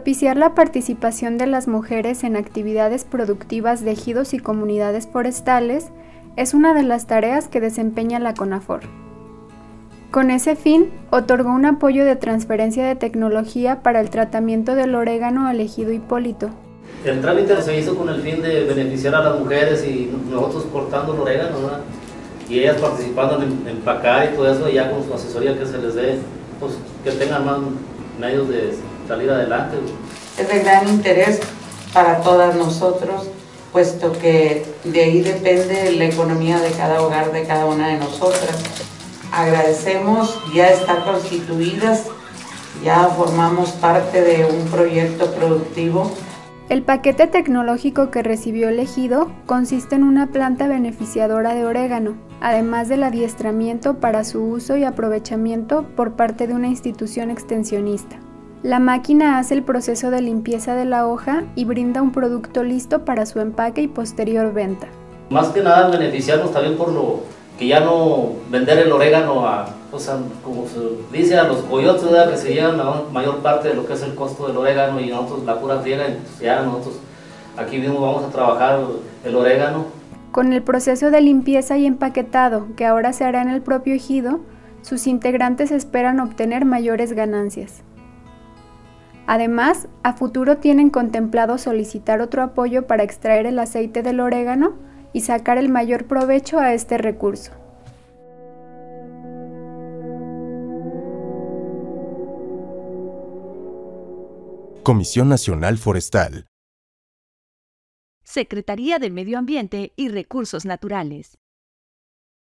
Propiciar la participación de las mujeres en actividades productivas de ejidos y comunidades forestales es una de las tareas que desempeña la CONAFOR. Con ese fin, otorgó un apoyo de transferencia de tecnología para el tratamiento del orégano al ejido Hipólito. El trámite se hizo con el fin de beneficiar a las mujeres y nosotros cortando el orégano, ¿verdad? Y ellas participando en empacar y todo eso, y ya con su asesoría que se les dé, pues que tengan más medios de salir adelante. Es de gran interés para todas nosotros, puesto que de ahí depende la economía de cada hogar, de cada una de nosotras. Agradecemos ya estar constituidas, ya formamos parte de un proyecto productivo. El paquete tecnológico que recibió el ejido consiste en una planta beneficiadora de orégano, además del adiestramiento para su uso y aprovechamiento por parte de una institución extensionista. La máquina hace el proceso de limpieza de la hoja y brinda un producto listo para su empaque y posterior venta. Más que nada beneficiarnos también por lo que ya no vender el orégano como se dice, a los coyotes, ¿verdad? Que se llevan la mayor parte de lo que es el costo del orégano y nosotros la pura friega, entonces ya nosotros aquí mismo vamos a trabajar el orégano. Con el proceso de limpieza y empaquetado que ahora se hará en el propio ejido, sus integrantes esperan obtener mayores ganancias. Además, a futuro tienen contemplado solicitar otro apoyo para extraer el aceite del orégano y sacar el mayor provecho a este recurso. Comisión Nacional Forestal. Secretaría de Medio Ambiente y Recursos Naturales.